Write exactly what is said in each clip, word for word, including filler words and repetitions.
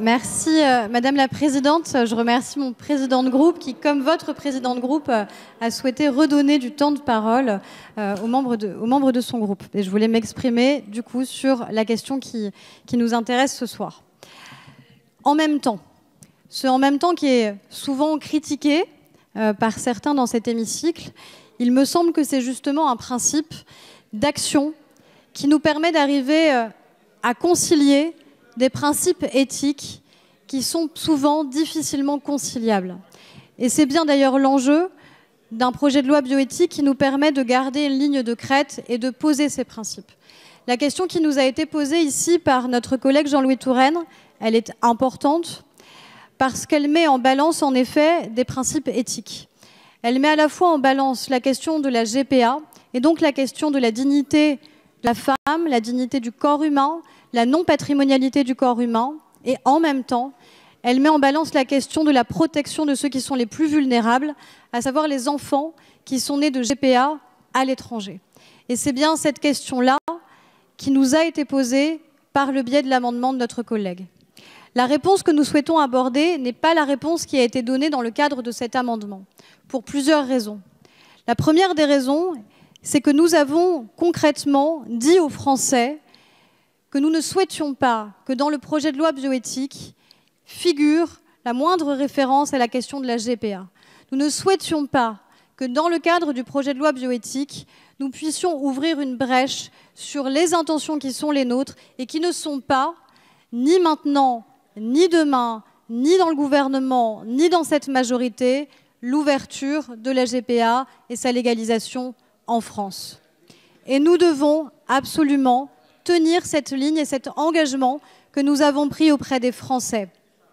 Merci euh, Madame la Présidente. Je remercie mon président de groupe qui, comme votre président de groupe, euh, a souhaité redonner du temps de parole euh, aux, membres de, aux membres de son groupe. Et je voulais m'exprimer du coup sur la question qui, qui nous intéresse ce soir. En même temps, ce en même temps qui est souvent critiqué euh, par certains dans cet hémicycle, il me semble que c'est justement un principe d'action qui nous permet d'arriver euh, à concilier des principes éthiques qui sont souvent difficilement conciliables. Et c'est bien d'ailleurs l'enjeu d'un projet de loi bioéthique qui nous permet de garder une ligne de crête et de poser ces principes. La question qui nous a été posée ici par notre collègue Jean-Louis Touraine, elle est importante parce qu'elle met en balance en effet des principes éthiques. Elle met à la fois en balance la question de la G P A et donc la question de la dignité de la femme, la dignité du corps humain, la non-patrimonialité du corps humain, et en même temps, elle met en balance la question de la protection de ceux qui sont les plus vulnérables, à savoir les enfants qui sont nés de G P A à l'étranger. Et c'est bien cette question-là qui nous a été posée par le biais de l'amendement de notre collègue. La réponse que nous souhaitons aborder n'est pas la réponse qui a été donnée dans le cadre de cet amendement, pour plusieurs raisons. La première des raisons, c'est que nous avons concrètement dit aux Français que nous ne souhaitions pas que dans le projet de loi bioéthique figure la moindre référence à la question de la G P A. Nous ne souhaitions pas que dans le cadre du projet de loi bioéthique, nous puissions ouvrir une brèche sur les intentions qui sont les nôtres et qui ne sont pas, ni maintenant, ni demain, ni dans le gouvernement, ni dans cette majorité, l'ouverture de la G P A et sa légalisation en France. Et nous devons absolument tenir cette ligne et cet engagement que nous avons pris auprès des Français.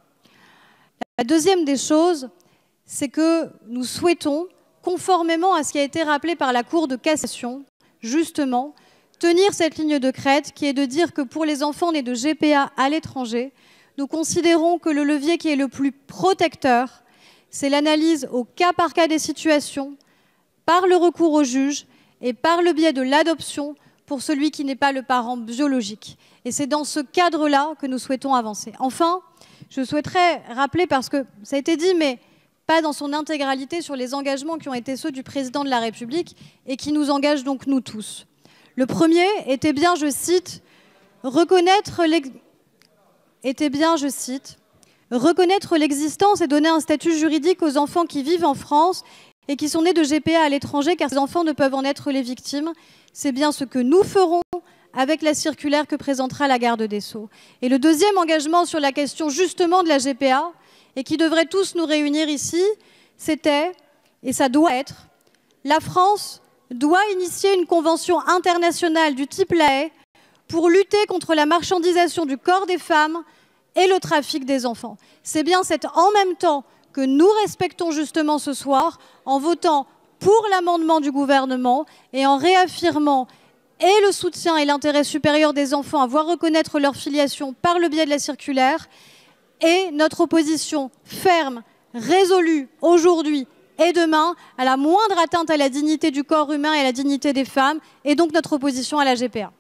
La deuxième des choses, c'est que nous souhaitons, conformément à ce qui a été rappelé par la Cour de cassation, justement, tenir cette ligne de crête qui est de dire que pour les enfants nés de G P A à l'étranger, nous considérons que le levier qui est le plus protecteur, c'est l'analyse au cas par cas des situations, par le recours au juge et par le biais de l'adoption pour celui qui n'est pas le parent biologique. Et c'est dans ce cadre-là que nous souhaitons avancer. Enfin, je souhaiterais rappeler, parce que ça a été dit, mais pas dans son intégralité, sur les engagements qui ont été ceux du président de la République et qui nous engagent donc nous tous. Le premier était bien, je cite, reconnaître l'ex... était bien, je cite, reconnaître l'existence et donner un statut juridique aux enfants qui vivent en France et qui sont nés de G P A à l'étranger, car ces enfants ne peuvent en être les victimes. C'est bien ce que nous ferons avec la circulaire que présentera la garde des Sceaux. Et le deuxième engagement sur la question justement de la G P A, et qui devrait tous nous réunir ici, c'était, et ça doit être, la France doit initier une convention internationale du type La Haye pour lutter contre la marchandisation du corps des femmes et le trafic des enfants. C'est bien cet en même temps que nous respectons justement ce soir en votant pour l'amendement du gouvernement et en réaffirmant et le soutien et l'intérêt supérieur des enfants à voir reconnaître leur filiation par le biais de la circulaire et notre opposition ferme, résolue aujourd'hui et demain à la moindre atteinte à la dignité du corps humain et à la dignité des femmes et donc notre opposition à la G P A.